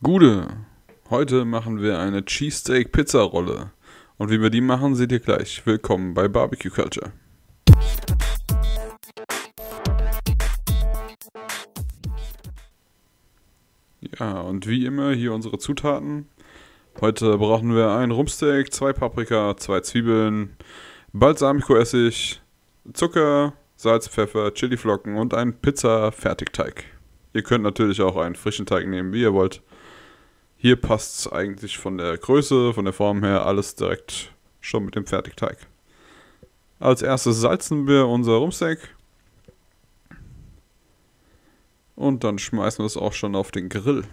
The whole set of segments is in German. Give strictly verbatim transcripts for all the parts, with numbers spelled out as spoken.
Gude, heute machen wir eine Cheesesteak-Pizza-Rolle. Und wie wir die machen, seht ihr gleich. Willkommen bei Barbecue Culture. Ja, und wie immer hier unsere Zutaten. Heute brauchen wir ein Rumpsteak, zwei Paprika, zwei Zwiebeln, Balsamico-Essig, Zucker, Salz, Pfeffer, Chiliflocken und einen Pizza-Fertigteig. Ihr könnt natürlich auch einen frischen Teig nehmen, wie ihr wollt. Hier passt es eigentlich von der Größe, von der Form her, alles direkt schon mit dem Fertigteig. Als erstes salzen wir unser Rumpsteak. Und dann schmeißen wir es auch schon auf den Grill.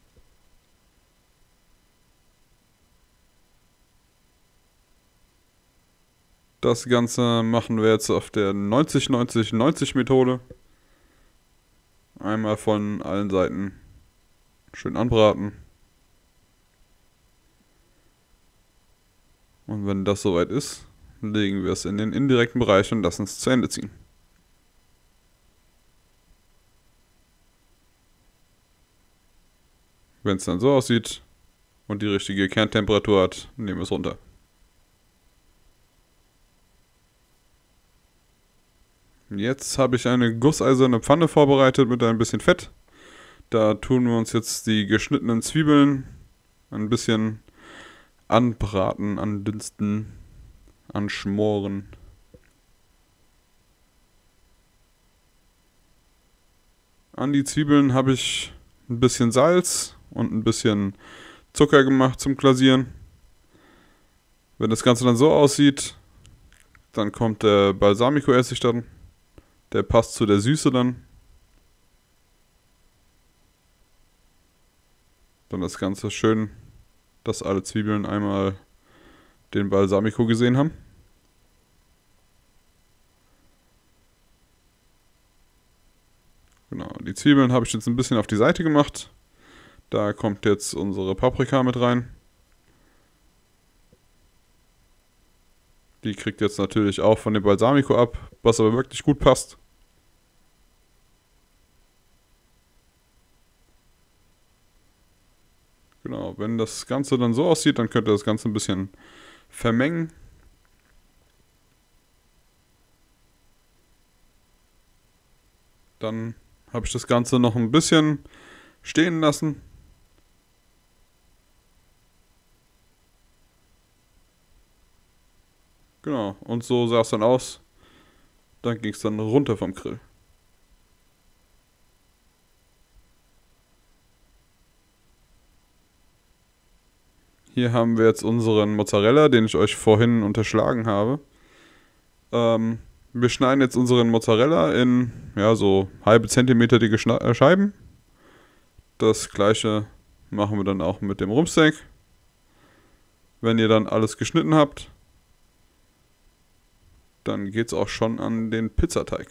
Das Ganze machen wir jetzt auf der neunzig neunzig neunzig Methode. Einmal von allen Seiten schön anbraten. Und wenn das soweit ist, legen wir es in den indirekten Bereich und lassen es zu Ende ziehen. Wenn es dann so aussieht und die richtige Kerntemperatur hat, nehmen wir es runter. Jetzt habe ich eine gusseiserne Pfanne vorbereitet mit ein bisschen Fett. Da tun wir uns jetzt die geschnittenen Zwiebeln ein bisschen anbraten, andünsten, anschmoren. An die Zwiebeln habe ich ein bisschen Salz und ein bisschen Zucker gemacht zum Glasieren. Wenn das Ganze dann so aussieht, dann kommt der Balsamico-Essig dann. Der passt zu der Süße dann. Dann das Ganze schön, dass alle Zwiebeln einmal den Balsamico gesehen haben. Genau, die Zwiebeln habe ich jetzt ein bisschen auf die Seite gemacht. Da kommt jetzt unsere Paprika mit rein. Die kriegt jetzt natürlich auch von dem Balsamico ab, was aber wirklich gut passt. Genau, wenn das Ganze dann so aussieht, dann könnt ihr das Ganze ein bisschen vermengen. Dann habe ich das Ganze noch ein bisschen stehen lassen. Genau, und so sah es dann aus. Dann ging es dann runter vom Grill. Hier haben wir jetzt unseren Mozzarella, den ich euch vorhin unterschlagen habe. Ähm, wir schneiden jetzt unseren Mozzarella in ja, so halbe Zentimeter dicke Schna- Scheiben. Das gleiche machen wir dann auch mit dem Rumpsteak. Wenn ihr dann alles geschnitten habt, dann geht es auch schon an den Pizzateig.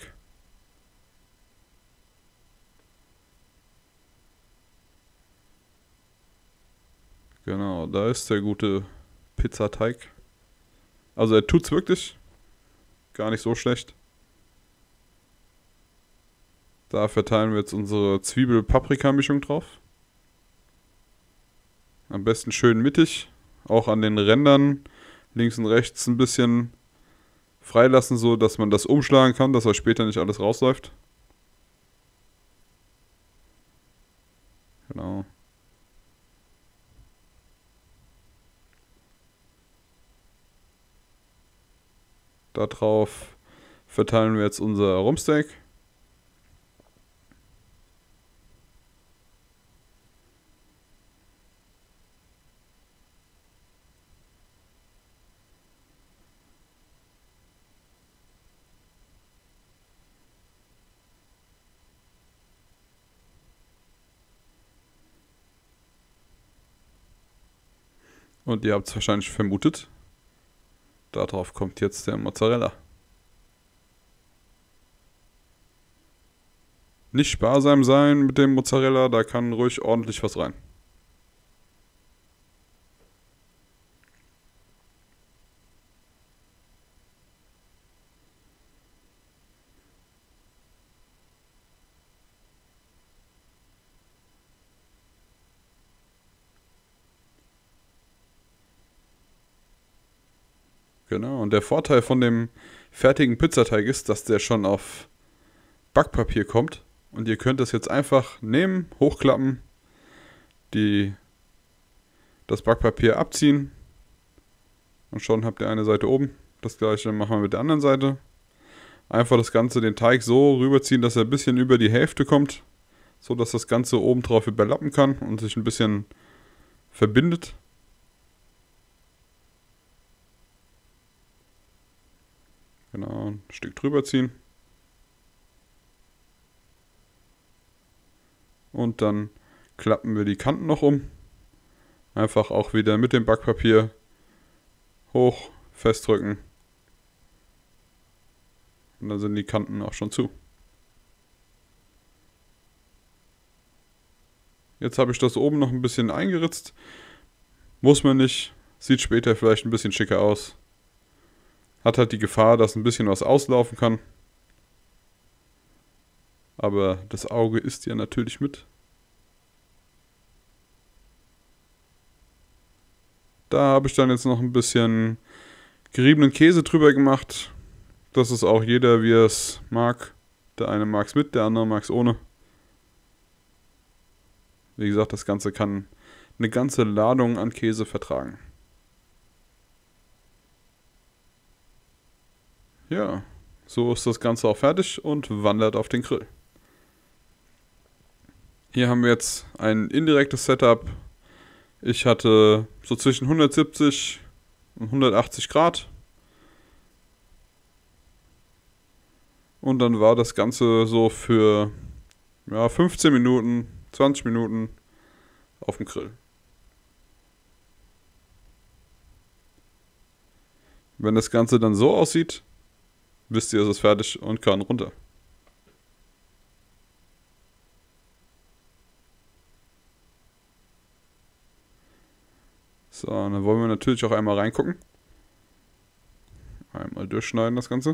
Genau, da ist der gute Pizzateig. Also er tut's wirklich. Gar nicht so schlecht. Da verteilen wir jetzt unsere Zwiebel-Paprika-Mischung drauf. Am besten schön mittig. Auch an den Rändern links und rechts ein bisschen freilassen, so dass man das umschlagen kann, dass euch später nicht alles rausläuft. Genau. Darauf verteilen wir jetzt unser Rumpsteak. Und ihr habt es wahrscheinlich vermutet. Darauf kommt jetzt der Mozzarella. Nicht sparsam sein mit dem Mozzarella, da kann ruhig ordentlich was rein. Genau, und der Vorteil von dem fertigen Pizzateig ist, dass der schon auf Backpapier kommt. Und ihr könnt das jetzt einfach nehmen, hochklappen, die, das Backpapier abziehen und schon habt ihr eine Seite oben. Das gleiche machen wir mit der anderen Seite. Einfach das Ganze, den Teig so rüberziehen, dass er ein bisschen über die Hälfte kommt, so dass das Ganze oben drauf überlappen kann und sich ein bisschen verbindet. Genau, ein Stück drüber ziehen. Und dann klappen wir die Kanten noch um. Einfach auch wieder mit dem Backpapier hoch festdrücken. Und dann sind die Kanten auch schon zu. Jetzt habe ich das oben noch ein bisschen eingeritzt. Muss man nicht. Sieht später vielleicht ein bisschen schicker aus. Hat halt die Gefahr, dass ein bisschen was auslaufen kann. Aber das Auge isst ja natürlich mit. Da habe ich dann jetzt noch ein bisschen geriebenen Käse drüber gemacht. Das ist auch jeder, wie er es mag. Der eine mag es mit, der andere mag es ohne. Wie gesagt, das Ganze kann eine ganze Ladung an Käse vertragen. Ja, so ist das Ganze auch fertig und wandert auf den Grill. Hier haben wir jetzt ein indirektes Setup. Ich hatte so zwischen hundertsiebzig und hundertachtzig Grad. Und dann war das Ganze so für ja, fünfzehn Minuten, zwanzig Minuten auf dem Grill. Wenn das Ganze dann so aussieht, wisst ihr, es ist fertig und kann runter. So, dann wollen wir natürlich auch einmal reingucken. Einmal durchschneiden das Ganze.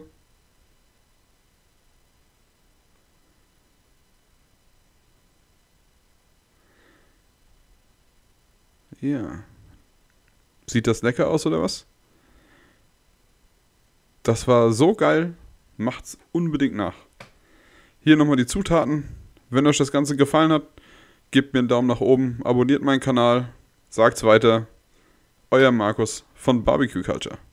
Ja. Sieht das lecker aus oder was? Das war so geil. Macht's unbedingt nach. Hier nochmal die Zutaten. Wenn euch das Ganze gefallen hat, gebt mir einen Daumen nach oben, abonniert meinen Kanal, sagt's weiter. Euer Markus von Barbecue Culture.